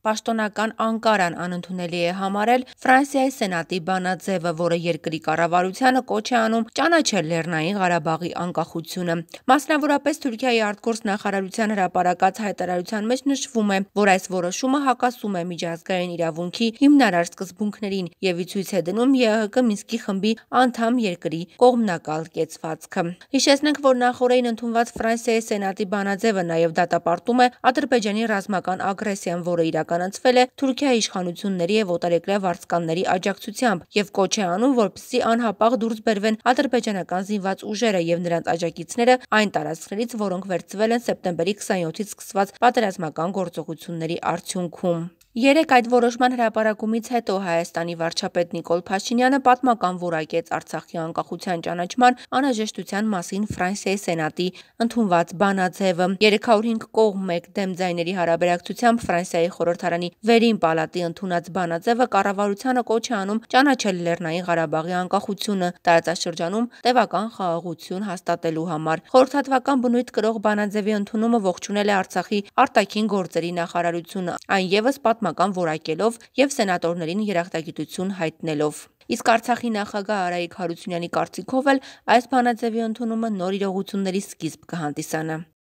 Պաշտոնական Անկարան անընդունելի է համարել Ֆրանսիայի Սենատի բանաձևը, որը երկրի կառավարությանը կոչ է անում ճանաչել Լեռնային Ղարաբաղի անկախությունը։ Մասնավորապես Թուրքիայի արտգործ նախարարության հրապարակած հայտարարության մեջ նշվում է, որ այս որոշումը հակասում է միջազգային իրավունքի հիմնարար սկզբունքներին եւ ի ցույց է դնում ԵԱՀԿ Մինսկի խմբի անդամ երկրի կողմնակալ կեցվածքը։ Հիշեցնենք, որ նախօրեին ընդունված Ֆրանսիայի Սենատի բանաձևը նաեւ դատապարտում է Ադրբեջանի ռազմական ագրեսիան, որը իրականացվել է Թուրքիայի իշխանությունների եւ օտարերկրյա վարձկանների աջակցությամբ եւ կոչ է անում, որպեսզի անհապաղ դուրս բերվեն ադրբեջանական զինված ուժերը եւ նրանց աջակիցները այն տարածքներից, որոնք վերցվել են սեպտեմբերի 27-ից սկսված պատերազմական գործողությունների արդյունքում։ Երեկ այդ որոշման հրապարակումից հետո Հայաստանի վարչապետ Նիկոլ Փաշինյանը պատմական որակեց Արցախի անկախության ճանաչման անհրաժեշտության մասին Ֆրանսիայի Սենատի ընդունված բանաձևը։ 305 կողմ 1 դեմ ձայների հարաբերակցությամբ Ֆրանսիայի խորհրդարանի վերին պալատի ընդունած բանաձևը կառավարությանը կոչ է անում ճանաչել Լեռնային Ղարաբաղի անկախությունը տարածաշրջանում տևական խաղաղություն հաստատելու համար։ Խորհրդատվական բնույթ կրող բանաձևի ընդունումը ողջունել է Արցախի արտաքին գործերի նախարարությունը, այն ևս պատմական որակելով եւ սենատորներին երախտագիտություն հայտնելով։ Իսկ Արցախի նախագահ Արայիկ Հարությունյանի կարծիքով էլ այս բանաձևի ընդունումը նոր իրողությունների սկիզբ կհանդիսանա։